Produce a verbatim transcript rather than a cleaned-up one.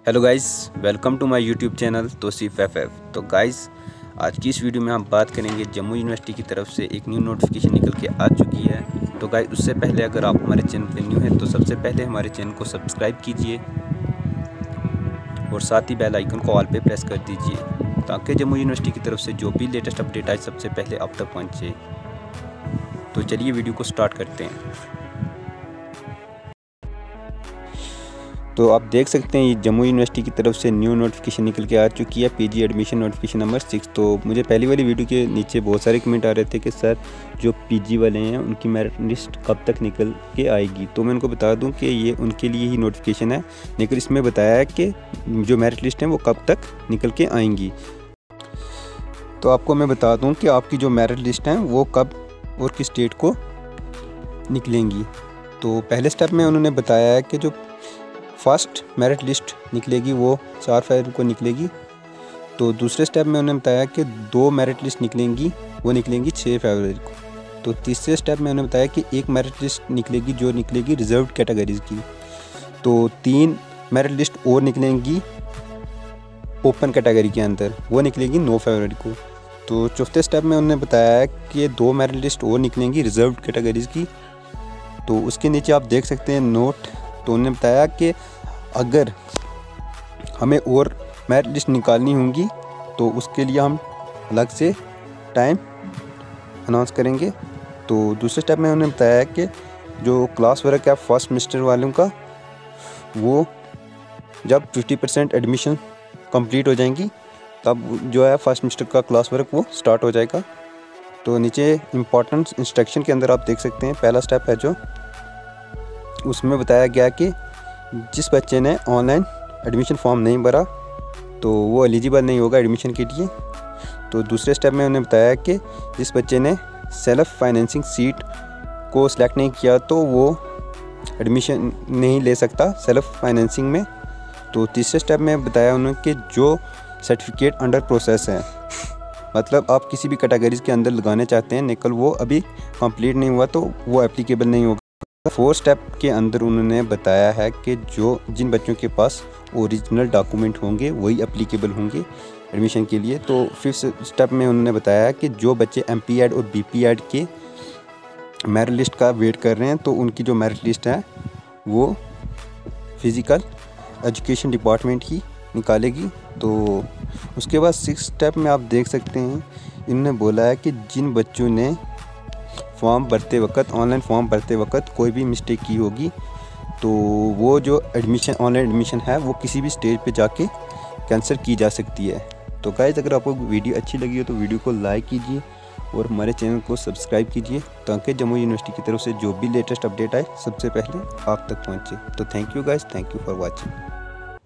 Hello guys, welcome to my YouTube channel Tausif F F. तो guys, आज की इस वीडियो में हम बात करेंगे जम्मू यूनिवर्सिटी की तरफ से एक न्यू नोटिफिकेशन निकल के आ चुकी है। तो गाइस, उससे पहले अगर आप हमारे चैनल पे न्यू हैं तो सबसे पहले हमारे चैनल को सब्सक्राइब कीजिए और साथ ही बेल आइकन को ऑल पे प्रेस कर दीजिए ताकि जम्मू यूनिवर्सिटी की तरफ से जो भी लेटेस्ट अपडेट आए सबसे पहले आप तक पहुँचे। तो चलिए वीडियो को स्टार्ट करते हैं। तो आप देख सकते हैं ये जम्मू यूनिवर्सिटी की तरफ से न्यू नोटिफिकेशन निकल के आ चुकी है, PG admission notification number six. तो मुझे पहली वाली वीडियो के नीचे बहुत सारे कमेंट आ रहे थे कि सर जो पीजी वाले हैं उनकी मेरिट लिस्ट कब तक निकल के आएगी। तो मैं उनको बता दूं कि ये उनके लिए ही नोटिफिकेशन है, लेकिन इसमें बताया है कि जो मेरिट लिस्ट है वो कब तक निकल के आएंगी। तो आपको मैं बता दूँ कि आपकी जो मेरिट लिस्ट हैं वो कब और किस डेट को निकलेंगी। तो पहले स्टेप में उन्होंने बताया है कि जो फर्स्ट मेरिट लिस्ट निकलेगी वो चार फरवरी को निकलेगी। तो दूसरे स्टेप में उन्होंने बताया कि दो मेरिट लिस्ट निकलेंगी, वो निकलेंगी छः फरवरी को। तो तीसरे स्टेप में उन्होंने बताया कि एक मेरिट लिस्ट निकलेगी जो निकलेगी रिजर्व कैटेगरीज़ की। तो तीन मेरिट लिस्ट और निकलेंगी ओपन कैटेगरी के अंदर, वो निकलेगी नौ फरवरी को। तो चौथे स्टेप में उन्होंने बताया कि दो मेरिट लिस्ट और निकलेंगी रिजर्व कैटेगरीज़ की। तो उसके नीचे आप देख सकते हैं नोट। तो उन्होंने बताया कि अगर हमें और मेरिट लिस्ट निकालनी होंगी तो उसके लिए हम अलग से टाइम अनाउंस करेंगे। तो दूसरे स्टेप में उन्होंने बताया कि जो क्लास वर्क है फर्स्ट सेमेस्टर वालों का, वो जब फिफ्टी परसेंट एडमिशन कंप्लीट हो जाएंगी तब जो है फर्स्ट सेमेस्टर का क्लास वर्क वो स्टार्ट हो जाएगा। तो नीचे इम्पोर्टेंट इंस्ट्रक्शन के अंदर आप देख सकते हैं पहला स्टेप है जो उसमें बताया गया कि जिस बच्चे ने ऑनलाइन एडमिशन फॉर्म नहीं भरा तो वो एलिजिबल नहीं होगा एडमिशन के लिए। तो दूसरे स्टेप में उन्होंने बताया कि जिस बच्चे ने सेल्फ फाइनेंसिंग सीट को सिलेक्ट नहीं किया तो वो एडमिशन नहीं ले सकता सेल्फ फाइनेंसिंग में। तो तीसरे स्टेप में बताया उन्होंने कि जो सर्टिफिकेट अंडर प्रोसेस है, मतलब आप किसी भी कैटेगरीज के अंदर लगाने चाहते हैं निकल वो अभी कंप्लीट नहीं हुआ तो वो एप्लीकेबल नहीं होगा। फोर्थ स्टेप के अंदर उन्होंने बताया है कि जो जिन बच्चों के पास ओरिजिनल डॉक्यूमेंट होंगे वही एप्लीकेबल होंगे एडमिशन के लिए। तो फिफ्थ स्टेप में उन्होंने बताया कि जो बच्चे एम पी एड और बी पी एड के मेरिट लिस्ट का वेट कर रहे हैं तो उनकी जो मेरिट लिस्ट है वो फिज़िकल एजुकेशन डिपार्टमेंट ही निकालेगी। तो उसके बाद सिक्स स्टेप में आप देख सकते हैं इन्होंने बोला है कि जिन बच्चों ने फॉर्म भरते वक्त ऑनलाइन फॉर्म भरते वक्त कोई भी मिस्टेक की होगी तो वो जो एडमिशन ऑनलाइन एडमिशन है वो किसी भी स्टेज पे जाके कैंसिल की जा सकती है। तो गाइस, अगर आपको वीडियो अच्छी लगी हो तो वीडियो को लाइक कीजिए और हमारे चैनल को सब्सक्राइब कीजिए ताकि जम्मू यूनिवर्सिटी की तरफ से जो भी लेटेस्ट अपडेट आए सबसे पहले आप तक पहुँचे। तो thank you guys, thank you for watching.